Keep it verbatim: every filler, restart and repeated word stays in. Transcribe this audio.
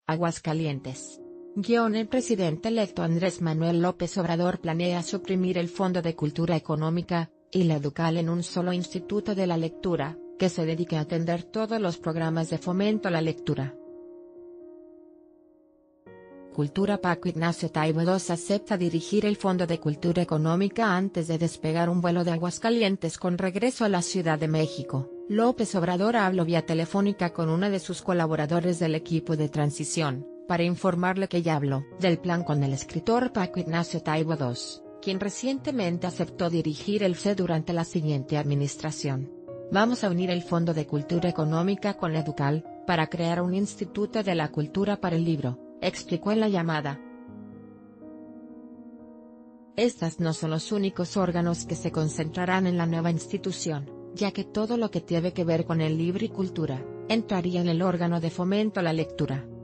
Aguascalientes. Guión El presidente electo Andrés Manuel López Obrador planea suprimir el Fondo de Cultura Económica y la Educal en un solo instituto de la lectura, que se dedique a atender todos los programas de fomento a la lectura. Cultura. Paco Ignacio Taibo segundo acepta dirigir el Fondo de Cultura Económica antes de despegar un vuelo de Aguascalientes con regreso a la Ciudad de México. López Obrador habló vía telefónica con uno de sus colaboradores del equipo de transición, para informarle que ya habló del plan con el escritor Paco Ignacio Taibo segundo, quien recientemente aceptó dirigir el F E durante la siguiente administración. Vamos a unir el Fondo de Cultura Económica con la Educal, para crear un Instituto de la Cultura para el Libro, explicó en la llamada. Estas no son los únicos órganos que se concentrarán en la nueva institución, ya que todo lo que tiene que ver con el libro y cultura, entraría en el órgano de fomento a la lectura.